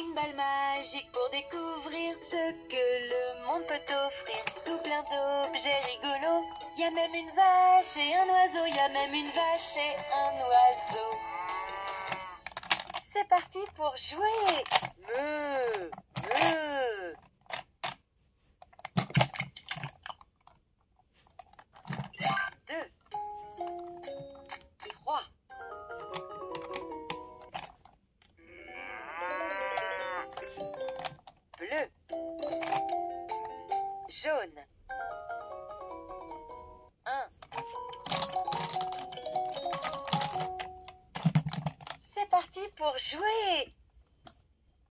une balle magique pour découvrir ce que le monde peut offrir. Tout plein d'objets rigolos. Y a même une vache et un oiseau. Y a même une vache et un oiseau. C'est parti pour jouer. Meuh, meuh. 2, 3. Bleu, jaune. 1. C'est parti pour jouer.